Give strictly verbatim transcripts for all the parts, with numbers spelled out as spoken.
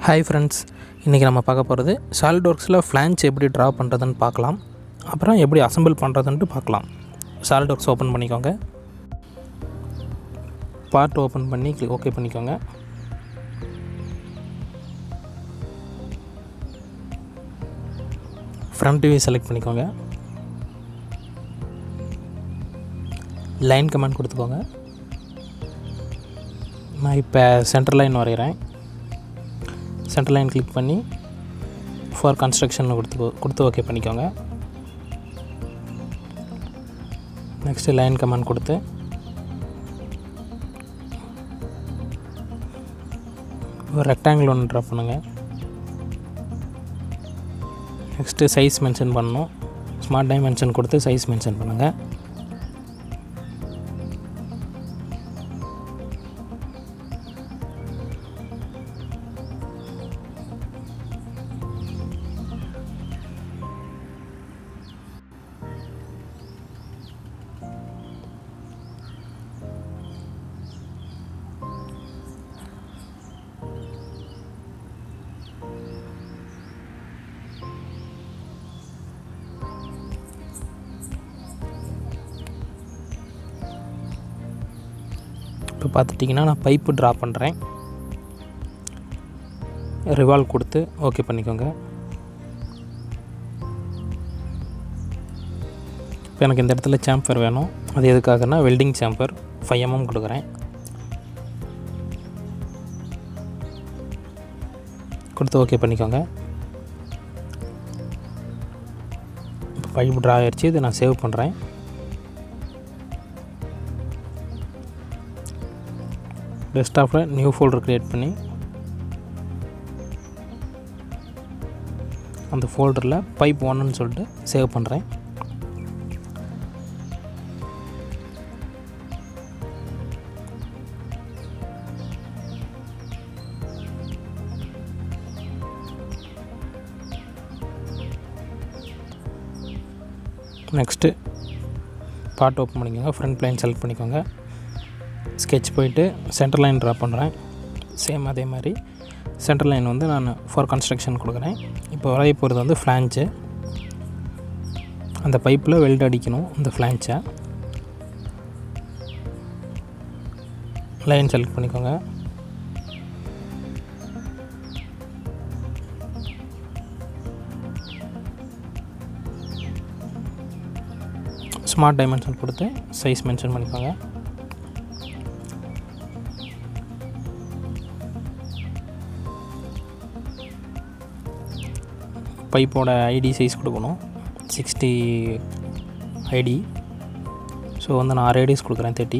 Hi friends, இன்றைக்கி நம்ம பார்க்க போகிறது சாலிட்வொர்க்ஸில் ஃப்ளாஞ்ச் எப்படி ட்ரா பண்ணுறதுன்னு பார்க்கலாம். அப்புறம் எப்படி அசம்பிள் பண்ணுறதுன்ட்டு பார்க்கலாம். சாலிட்வொர்க்ஸ் ஓப்பன் பண்ணிக்கோங்க. பார்ட் ஓப்பன் பண்ணி கிளிக் ஓகே பண்ணிக்கோங்க. ஃப்ரண்ட் வியூ செலக்ட் பண்ணிக்கோங்க. லைன் கமாண்ட் கொடுத்துக்கோங்க. நான் இப்போ சென்டர் லைன் வரைகிறேன். சென்டர் லைன் கிளிக் பண்ணி ஃபார் கன்ஸ்ட்ரக்ஷன் கொடுத்து கொடுத்து ஓகே பண்ணிக்கோங்க. நெக்ஸ்ட்டு லைன் கமாண்ட் கொடுத்து ஒரு ரெக்டாங்கிள் ஒன்று ட்ரா பண்ணுங்கள். நெக்ஸ்ட்டு சைஸ் மென்ஷன் பண்ணணும். ஸ்மார்ட் டைமென்ஷன் கொடுத்து சைஸ் மென்ஷன் பண்ணுங்கள். இப்போ பார்த்துட்டிங்கன்னா நான் பைப்பு ட்ரா பண்ணுறேன். ரிவால்வ் கொடுத்து ஓகே பண்ணிக்கோங்க. இப்போ எனக்கு இந்த இடத்துல சாம்பர் வேணும். அது எதுக்காகனா வெல்டிங் சாம்பர் ஃபைவ் எம்எம் கொடுக்குறேன். கொடுத்து ஓகே பண்ணிக்கோங்க. இப்போ பைப்பு ட்ரா ஆகிடுச்சு. இதை நான் சேவ் பண்ணுறேன். டெஸ்க்டாப்பில் நியூ ஃபோல்டர் க்ரியேட் பண்ணி அந்த ஃபோல்டரில் பைப் ஒன்றுன்னு சொல்லிட்டு சேவ் பண்ணுறேன். நெக்ஸ்ட்டு பார்ட் ஓப்பன் பண்ணிக்கோங்க. ஃப்ரண்ட் ப்ளைன் செலக்ட் பண்ணிக்கோங்க. ஸ்கெட்ச் போயிட்டு சென்டர் லைன் ட்ரா பண்ணுறேன். சேம் அதே மாதிரி சென்டர் லைன் வந்து நான் ஃபார் கன்ஸ்ட்ரக்ஷன் கொடுக்குறேன். இப்போ வரைய போகிறது வந்து ஃப்ளாஞ்சு. அந்த பைப்பில் வெல்ட் அடிக்கணும். இந்த ஃப்ளாஞ்சை லைன் செலக்ட் பண்ணிக்கோங்க. ஸ்மார்ட் டைமென்ஷன் கொடுத்து சைஸ் மென்ஷன் பண்ணிக்கோங்க. பைப்போட ஐடி சைஸ் கொடுக்கணும். Sixty ID. ஸோ வந்து நான் ஆறு ஐடிஸ் கொடுக்குறேன். தேர்ட்டி.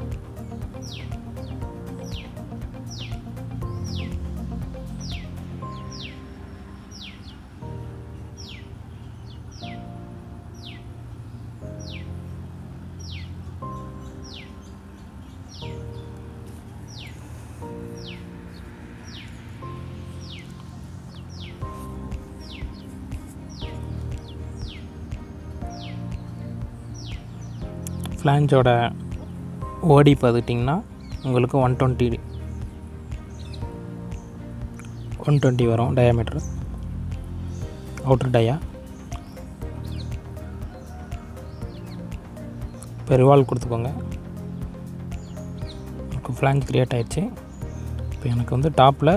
ஃப்ளாஞ்சோட ஓடி பார்த்துட்டிங்கன்னா உங்களுக்கு ஒன் டுவெண்ட்டி ஒன் டுவெண்ட்டி வரும் டயாமீட்ரு அவுட்டர் டயா. இப்போ ரிவால்வ் கொடுத்துக்கோங்க. எனக்கு ஃப்ளாஞ்ச் க்ரியேட் ஆகிடுச்சு. இப்போ எனக்கு வந்து டாப்பில்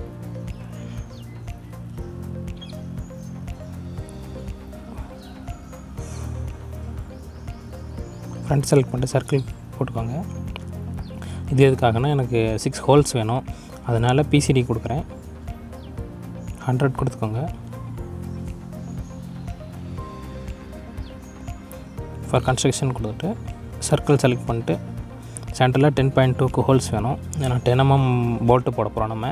ஃப்ரண்ட் செலக்ட் பண்ணிட்டு சர்க்கிள் போட்டுக்கோங்க. இது எதுக்காகனா எனக்கு சிக்ஸ் ஹோல்ஸ் வேணும். அதனால் பிசிடி கொடுக்குறேன். ஹண்ட்ரட் கொடுத்துக்கோங்க. ஃபார் கன்ஸ்ட்ரக்ஷன் கொடுத்துட்டு சர்க்கிள் செலக்ட் பண்ணிட்டு சென்டரில் டென் பாயிண்ட் டூக்கு ஹோல்ஸ் வேணும். ஏன்னா டென் எம்எம் போல்ட்டு போட போகிறோம் நம்ம.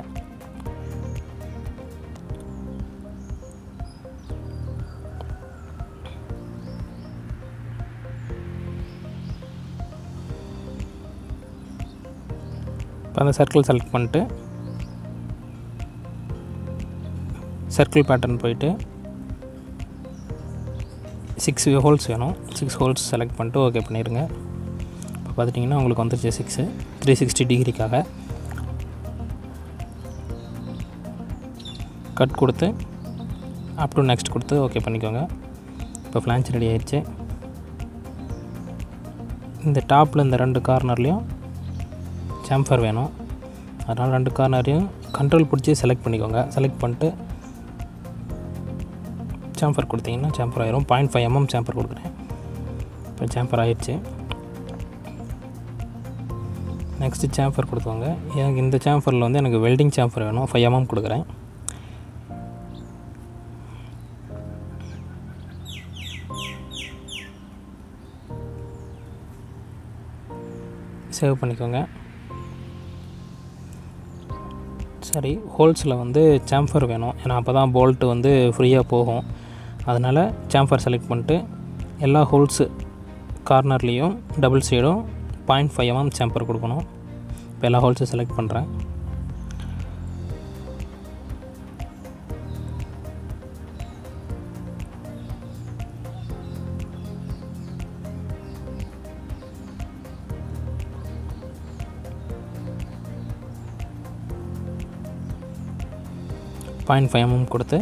இப்போ அந்த சர்க்கிள் செலக்ட் பண்ணிட்டு சர்க்கிள் பேட்டர்ன் போயிட்டு சிக்ஸ் ஹோல்ஸ் வேணும். சிக்ஸ் ஹோல்ஸ் செலக்ட் பண்ணிட்டு ஓகே பண்ணிடுங்க. இப்போ பார்த்துட்டிங்கன்னா உங்களுக்கு வந்துருச்சு சிக்ஸு த்ரீ சிக்ஸ்டி டிகிரிக்காக. கட் கொடுத்து அப் டு நெக்ஸ்ட் கொடுத்து ஓகே பண்ணிக்கோங்க. இப்போ ஃப்ளான்ச் ரெடி ஆயிடுச்சு. இந்த டாப்பில் இந்த ரெண்டு கார்னர்லேயும் சாம்பர் வேணும். அதனால் ரெண்டு கார்னரையும் கண்ட்ரோல் பிடிச்சி செலக்ட் பண்ணிக்கோங்க. செலக்ட் பண்ணிட்டு சாம்பர் கொடுத்தீங்கன்னா சாம்பர் ஆயிரும். பாயிண்ட் ஃபைவ் எம்எம் சாம்பர் கொடுக்குறேன். இப்போ சாம்பர் ஆயிடுச்சு. நெக்ஸ்ட்டு சாம்பர் கொடுத்துவாங்க. எனக்கு இந்த சாம்பரில் வந்து எனக்கு வெல்டிங் சாம்பர் வேணும். ஃபைவ் எம்எம் கொடுக்குறேன். சேவ் பண்ணிக்கோங்க. சரி, ஹோல்ஸில் வந்து சாம்பர் வேணும். ஏன்னா அப்போ தான் போல்ட்டு வந்து ஃப்ரீயாக போகும். அதனால் சாம்பர் செலக்ட் பண்ணிட்டு எல்லா ஹோல்ஸு கார்னர்லேயும் டபுள் சைடும் பாயிண்ட் ஃபைவ் எம்எம் சாம்பர் கொடுக்கணும். இப்போ எல்லா ஹோல்ஸும் செலக்ட் பண்ணுறேன். பாயிண்ட் ஃபைவ் எம்எம் கொடுத்து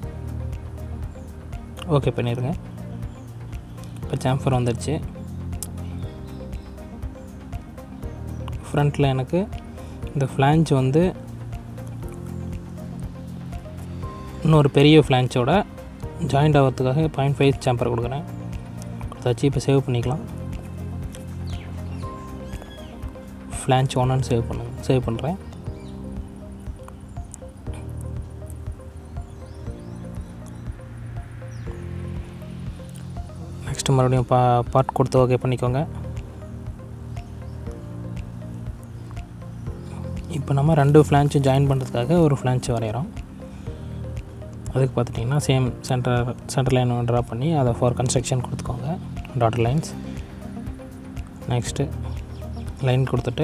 ஓகே பண்ணிடுங்க. இப்போ சாம்பர் வந்துடுச்சு. ஃப்ரண்ட்டில் எனக்கு இந்த ஃப்ளான்ச் வந்து இன்னொரு பெரிய ஃப்ளான்ச்சோட ஜாயிண்ட் ஆகிறதுக்காக பாயிண்ட் ஃபைவ் சாம்பர் கொடுக்குறேன். கொடுத்தாச்சு. இப்போ சேவ் பண்ணிக்கலாம். ஃப்ளான்ச் ஒன்னு சேவ் பண்ணுங்க. சேவ் பண்ணுறேன். நெக்ஸ்ட்டு மறுபடியும் பா பார்ட் கொடுத்து ஓகே பண்ணிக்கோங்க. இப்போ நம்ம ரெண்டு ஃப்ளான்ச்சும் ஜாயின் பண்ணுறதுக்காக ஒரு ஃப்ளான்ச்சு வரைகிறோம். அதுக்கு பார்த்துட்டிங்கன்னா same centre centre line draw பண்ணி அதை ஃபார் கன்ஸ்ட்ரக்ஷன் கொடுத்துக்கோங்க. Dotted lines. நெக்ஸ்ட்டு லைன் கொடுத்துட்டு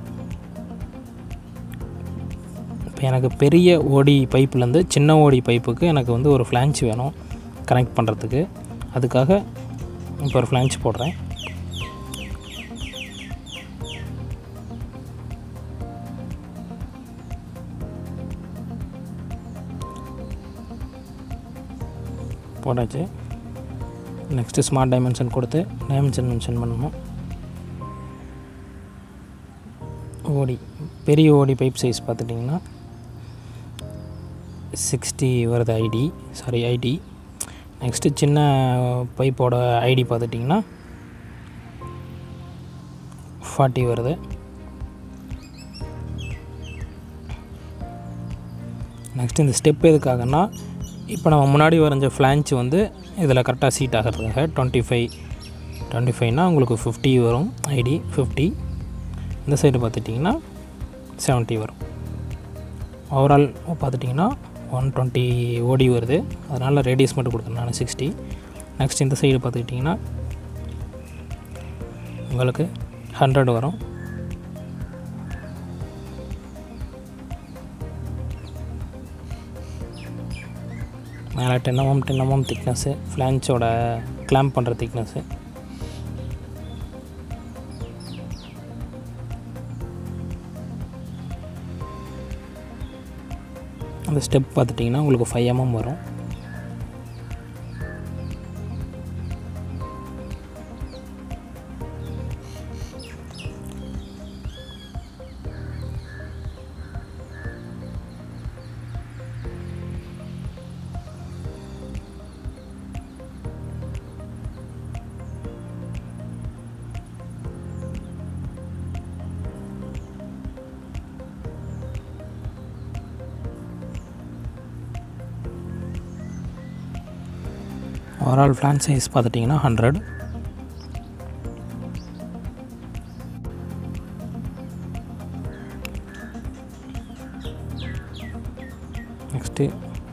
இப்போ எனக்கு பெரிய ஓடி பைப்புலேருந்து சின்ன ஓடி பைப்புக்கு எனக்கு வந்து ஒரு ஃப்ளான்ச் வேணும் கனெக்ட் பண்ணுறதுக்கு. அதுக்காக இப்போ ஒரு ஃப்ளான்ச் போடுறேன். போட்டாச்சு. நெக்ஸ்ட்டு ஸ்மார்ட் டைமென்ஷன் கொடுத்து டைமென்ஷன் மென்ஷன் பண்ணணும். ஓடி பெரிய ஓடி பைப் சைஸ் பார்த்துட்டிங்கன்னா சிக்ஸ்டி வருது ஐடி சாரி ஐடி. நெக்ஸ்ட்டு சின்ன பைப்போட ஐடி பார்த்துட்டிங்கன்னா ஃபார்ட்டி வருது. நெக்ஸ்ட்டு இந்த ஸ்டெப் எதுக்காகன்னா இப்போ நம்ம முன்னாடி வரைஞ்ச ஃப்ளான்ச் வந்து இதில் கரெக்டாக சீட் ஆகிறதுக்காக டுவெண்ட்டி ஃபைவ் டுவெண்ட்டி ஃபைவ்னால் உங்களுக்கு ஃபிஃப்டி வரும் ஐடி ஃபிஃப்டி. இந்த சைடு பார்த்துட்டிங்கன்னா செவன்ட்டி வரும். ஓவரால் பார்த்துட்டிங்கன்னா ஒன் டுவெண்ட்டி ஓடி வருது. அதனால் ரேடியஸ் மட்டும் கொடுக்குறேன் நான் சிக்ஸ்டி. நெக்ஸ்ட் இந்த சைடு பார்த்துக்கிட்டிங்கன்னா உங்களுக்கு ஹண்ட்ரட் வரும். மேலே ten mm ten mm thickness ஃப்ளான்ச்சோட கிளாம்ப் பண்ணுற திக்னஸ்ஸு. அந்த ஸ்டெப் பார்த்துட்டிங்கன்னா உங்களுக்கு ஃபைவ் எம்எம் வரும். ஓவரால் ஃப்ளான் சைஸ் பார்த்துட்டிங்கன்னா ஹண்ட்ரட். நெக்ஸ்ட்டு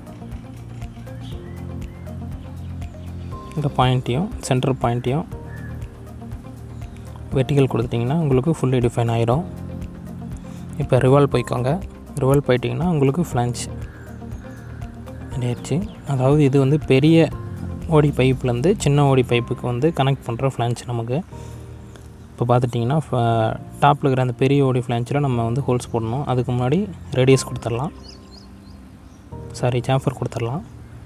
இந்த பாயிண்ட்டையும் சென்டர் பாயிண்ட்டையும் வெர்டிகல் கொடுத்துட்டிங்கன்னா உங்களுக்கு ஃபுல்லி டிஃபைன் ஆகிடும். இப்போ ரிவால்வ் போய்க்கோங்க. ரிவால்வ் போயிட்டிங்கன்னா உங்களுக்கு ஃப்ளான்ச் ஆயிடுச்சு. அதாவது இது வந்து பெரிய ஓடி பைப்லேருந்து சின்ன ஓடி பைப்புக்கு வந்து கனெக்ட் பண்ணுற ஃப்ளான்ச் நமக்கு. இப்போ பார்த்துட்டிங்கன்னா டாப்பில் இருக்கிற அந்த பெரிய ஓடி ஃப்ளான்ச்சில் நம்ம வந்து ஹோல்ஸ் போடணும். அதுக்கு முன்னாடி ரேடியஸ் கொடுத்துடலாம். சாரி சாம்ஃபர் கொடுத்துடலாம்.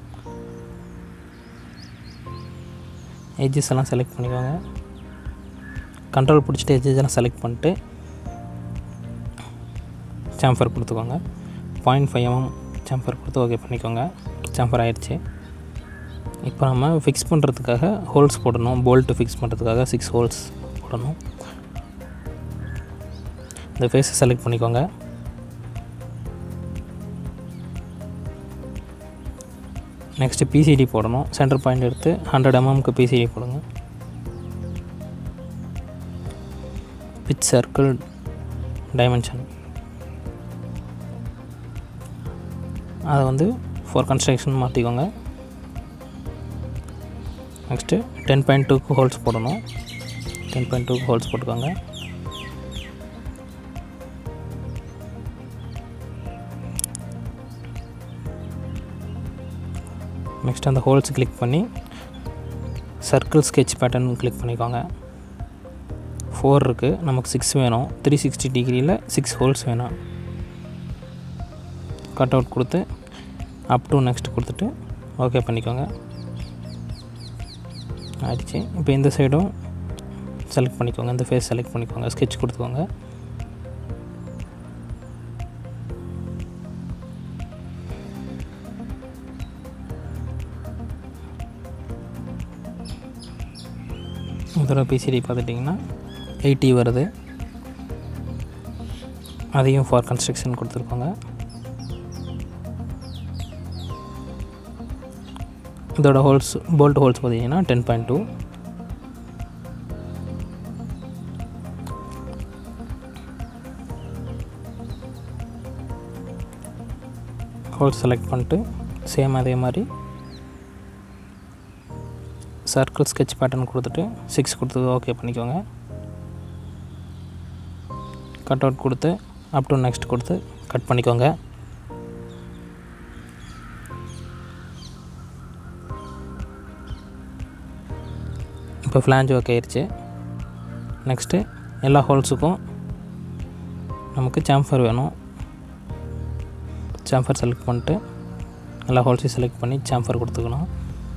எட்ஜஸ் எல்லாம் செலக்ட் பண்ணிக்கோங்க. கண்ட்ரோல் பிடிச்சிட்டு எட்ஜஸ் எல்லாம் செலக்ட் பண்ணிட்டு சாம்ஃபர் கொடுத்துக்கோங்க. பாயிண்ட் ஃபைவ் எம்எம் சாம்ஃபர் கொடுத்து ஓகே பண்ணிக்கோங்க. சாம்ஃபர் ஆயிடுச்சு. இப்போ நம்ம ஃபிக்ஸ் பண்ணுறதுக்காக ஹோல்ஸ் போடணும். போல்ட்டு ஃபிக்ஸ் பண்ணுறதுக்காக சிக்ஸ் ஹோல்ஸ் போடணும். இந்த ஃபேஸை செலக்ட் பண்ணிக்கோங்க. நெக்ஸ்ட்டு பிசிடி போடணும். சென்டர் பாயிண்ட் எடுத்து ஹண்ட்ரட் எம்எம்க்கு பிசிடி போடுங்க. பிச் சர்க்கிள் டைமென்ஷன் அதை வந்து ஃபோர் கன்ஸ்ட்ரக்ஷன் மாற்றிக்கோங்க. நெக்ஸ்ட்டு டென் பாயிண்ட் டூக்கு ஹோல்ஸ் போடணும். டென் பாயிண்ட் டூக்கு ஹோல்ஸ் போட்டுக்கோங்க. நெக்ஸ்ட் அந்த ஹோல்ஸ் கிளிக் பண்ணி சர்க்கிள் ஸ்கெட்ச் பேட்டர்ன் கிளிக் பண்ணிக்கோங்க. ஃபோர் இருக்குது, நமக்கு சிக்ஸ் வேணும். த்ரீ சிக்ஸ்டி டிகிரியில் சிக்ஸ் ஹோல்ஸ் வேணும். கட் அவுட் கொடுத்து அப் டு நெக்ஸ்ட் கொடுத்துட்டு ஓகே பண்ணிக்கோங்க. ஆயிடுச்சு. இப்போ இந்த சைடும் செலக்ட் பண்ணிக்கோங்க. இந்த ஃபேஸ் செலக்ட் பண்ணிக்கோங்க. ஸ்கெட்ச் கொடுத்துக்கோங்க. இதோட பிசிடி பார்த்துட்டிங்கன்னா எயிட்டி வருது. அதையும் ஃபார் கன்ஸ்ட்ரக்ஷன் கொடுத்துருக்கோங்க. இதோட ஹோல்ஸ் போல்ட் ஹோல்ஸ் பார்த்தீங்கன்னா ten point two. Holes select பண்ணிட்டு சேம் அதே மாதிரி சர்க்கிள் ஸ்கெட்ச் பேட்டர்ன் கொடுத்துட்டு சிக்ஸ் கொடுத்து ஓகே பண்ணிக்கோங்க. கட் அவுட் கொடுத்து அப் டு நெக்ஸ்ட் கொடுத்து கட் பண்ணிக்கோங்க. இப்போ ஃப்ளாஞ்ச் ஓகே ஆயிடுச்சு. நெக்ஸ்ட்டு எல்லா ஹோல்ஸுக்கும் நமக்கு சாம்ஃபர் வேணும். சாம்ஃபர் செலக்ட் பண்ணிட்டு எல்லா ஹோல்ஸையும் செலக்ட் பண்ணி சாம்ஃபர் கொடுத்துக்கணும்.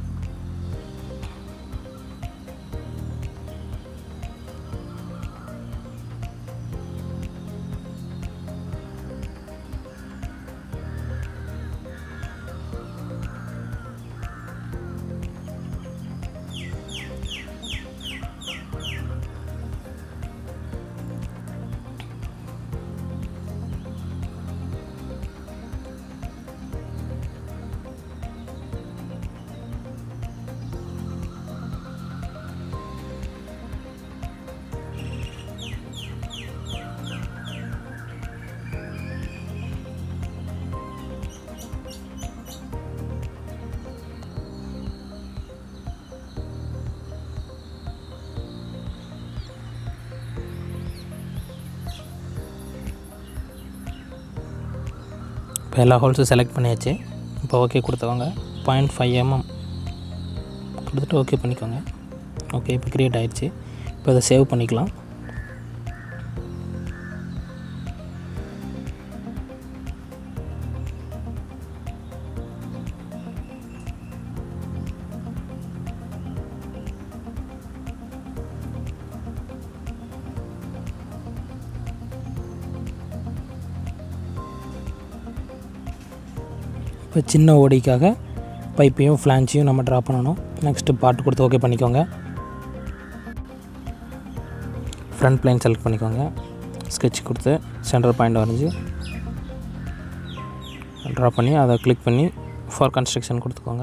இப்போ எல்லா ஹோல்ஸும் செலக்ட் பண்ணியாச்சு. இப்போ ஓகே கொடுத்துக்கோங்க. பாயிண்ட் ஃபைவ் எம்எம் கொடுத்துட்டு ஓகே பண்ணிக்கோங்க. ஓகே இப்போ க்ரியேட் ஆகிடுச்சு. இப்போ அதை சேவ் பண்ணிக்கலாம். இப்போ சின்ன ஓடிக்காக பைப்பையும் ஃப்ளான்ச்சையும் நம்ம ட்ரா பண்ணணும். நெக்ஸ்ட்டு பார்ட் கொடுத்து ஓகே பண்ணிக்கோங்க. ஃப்ரண்ட் பிளைன் செலக்ட் பண்ணிக்கோங்க. ஸ்கெட்ச் கொடுத்து சென்டர் பாயிண்ட் வரைஞ்சி ட்ரா பண்ணி அதை கிளிக் பண்ணி ஃபார் கன்ஸ்ட்ரக்ஷன் கொடுத்துக்கோங்க.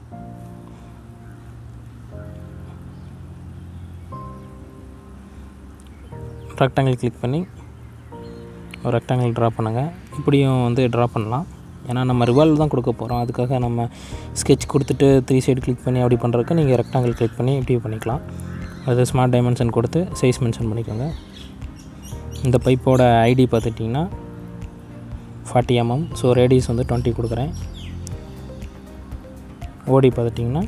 ரெக்டாங்கிள் கிளிக் பண்ணி ஒரு ரெக்டாங்கிள் ட்ரா பண்ணுங்கள். இப்படியும் வந்து ட்ரா பண்ணலாம். ஏன்னா நம்ம ரிவால்வ் தான் கொடுக்க போகிறோம். அதுக்காக நம்ம ஸ்கெட்ச் கொடுத்துட்டு த்ரீ சைடு கிளிக் பண்ணி அப்படி பண்ணுறதுக்கு நீங்கள் ரெக்டாங்கிள் கிளிக் பண்ணி இப்படி பண்ணிக்கலாம். அது ஸ்மார்ட் டைமென்ஷன் கொடுத்து சைஸ் மென்ஷன் பண்ணிக்கோங்க. இந்த பைப்போட ஐடி பார்த்துட்டிங்கன்னா ஃபார்ட்டி எம்எம். ஸோ ரேடியஸ் வந்து டுவெண்ட்டி கொடுக்குறேன். ஓடி பார்த்துட்டிங்கன்னா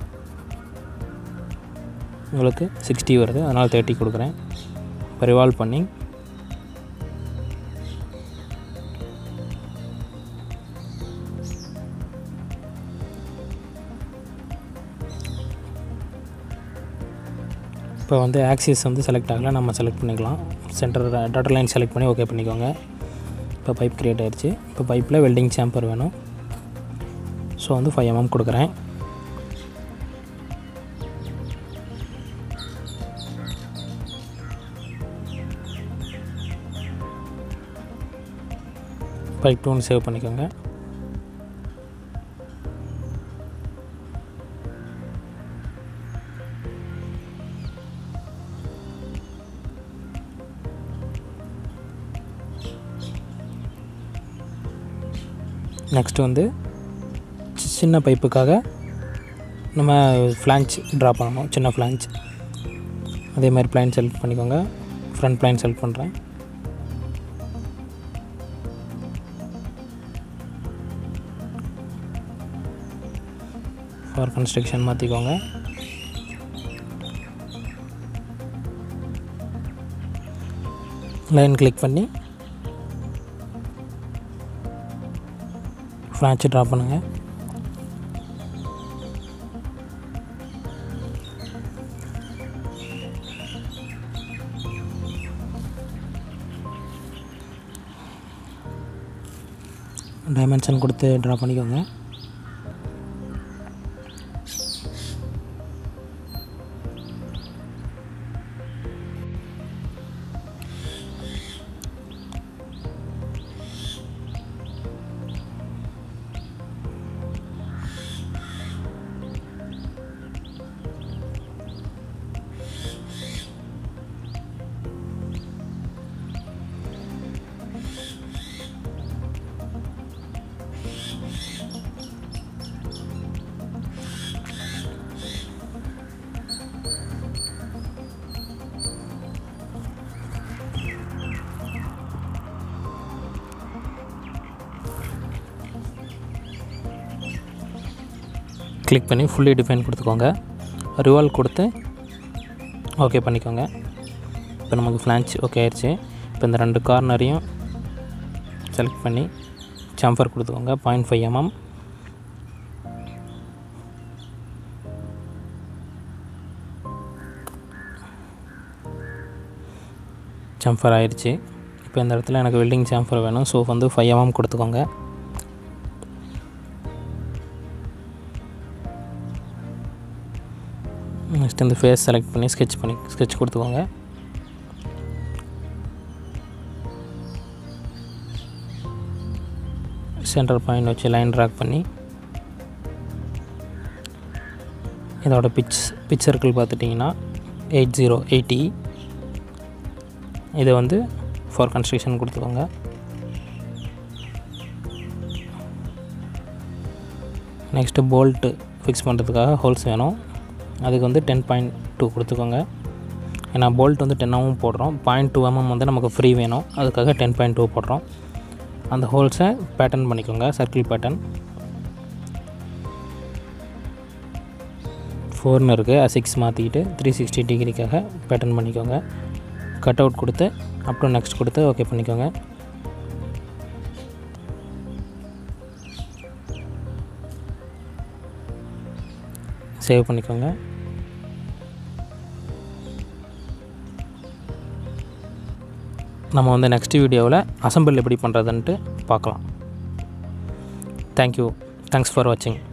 உங்களுக்கு சிக்ஸ்டி வருது, அதனால் தேர்ட்டி கொடுக்குறேன். இப்போ ரிவால்வ் பண்ணி இப்போ வந்து ஆக்சிஸ் வந்து செலக்ட் ஆகலை, நம்ம செலக்ட் பண்ணிக்கலாம். சென்டர் டாட்டர் லைன் செலக்ட் பண்ணி ஓகே பண்ணிக்கோங்க. இப்போ பைப் க்ரியேட் ஆகிடுச்சு. இப்போ பைப்பில் வெல்டிங் சாம்பர் வேணும். ஸோ வந்து ஃபைவ் எம்எம் கொடுக்குறேன். பைப் டூன்னு சேவ் பண்ணிக்கோங்க. நெக்ஸ்ட்டு வந்து சின்ன பைப்புக்காக நம்ம ஃப்ளாஞ்ச் ட்ரா பண்ணணும், சின்ன ஃப்ளாஞ்ச். அதே மாதிரி பிளைன் செலக்ட் பண்ணிக்கோங்க. ஃப்ரண்ட் பிளைன் செலக்ட் பண்ணுறேன். ஃபார் கன்ஸ்ட்ரக்ஷன் மாற்றிக்கோங்க. லைன் கிளிக் பண்ணி ஃப்ளாஷ் ட்ரா பண்ணுங்கள். டைமென்ஷன் கொடுத்து ட்ரா பண்ணிக்கோங்க. கிளிக் பண்ணி ஃபுல்லி டிஃபைன் கொடுத்துக்கோங்க. ரிவால்வ் கொடுத்து ஓகே பண்ணிக்கோங்க. இப்போ நமக்கு ஃப்ளான்ச் ஓகே ஆயிடுச்சு. இப்போ இந்த ரெண்டு கார்னரையும் செலக்ட் பண்ணி சாம்பர் கொடுத்துக்கோங்க. Point five mm. சாம்பர் ஆயிடுச்சு. இப்போ இந்த இடத்துல எனக்கு வெல்டிங் சாம்பர் வேணும். ஸோ வந்து ஃபைவ் எம்எம் கொடுத்துக்கோங்க. நெக்ஸ்ட் இந்த ஃபேஸ் செலக்ட் பண்ணி ஸ்கெட்ச் பண்ணி ஸ்கெட்ச் கொடுத்துக்கோங்க. சென்டர் பாயிண்ட் வச்சு லைன் ட்ராக் பண்ணி இதோட பிச் பிச் சர்க்கிள் பார்த்துட்டிங்கன்னா எயிட் ஜீரோ எயிட்டி. இதை வந்து ஃபார் கன்ஸ்ட்ரக்ஷன் கொடுத்துக்கோங்க. நெக்ஸ்ட்டு போல்ட்டு ஃபிக்ஸ் பண்ணுறதுக்காக ஹோல்ஸ் வேணும். அதுக்கு வந்து டென் பாயிண்ட் டூ கொடுத்துக்கோங்க. ஏன்னா போல்ட் வந்து டென்னாகவும் போடுறோம். பாயிண்ட் டூ எம்எம் வந்து நமக்கு ஃப்ரீ வேணும். அதுக்காக டென் பாயிண்ட் டூ போடுறோம். அந்த ஹோல்ஸை பேட்டர்ன் பண்ணிக்கோங்க. சர்க்கிள் பேட்டர்ன் ஃபோர்னு இருக்குது. சிக்ஸ் மாற்றிக்கிட்டு த்ரீ சிக்ஸ்டி டிகிரிக்காக பேட்டர்ன் பண்ணிக்கோங்க. கட் அவுட் கொடுத்து அப்புறம் நெக்ஸ்ட் கொடுத்து ஓகே பண்ணிக்கோங்க. சேவ் பண்ணிக்கோங்க. நம்ம வந்து நெக்ஸ்ட் வீடியோவில் அசம்பிள் எப்படி பண்ணுறதுன்ட்டு பார்க்கலாம். தேங்க்யூ. தேங்க்ஸ் ஃபார் வாட்சிங்.